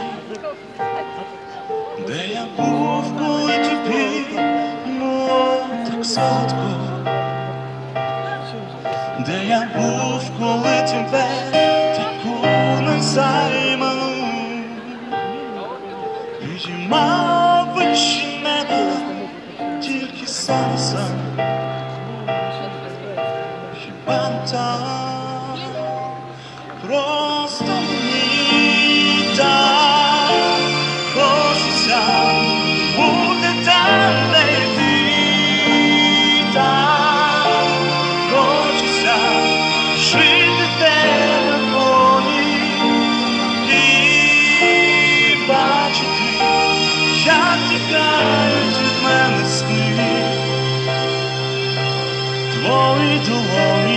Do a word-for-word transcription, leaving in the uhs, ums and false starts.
де я був, коли тобі було так солодко, де я був, коли тебе таку незайману підіймав вище неба тільки сонце. Хіба так просто мені так хочеться бути там, де ти, так хочеться жити в тебе полі і бачити, як тікають від мене сни твої долоні.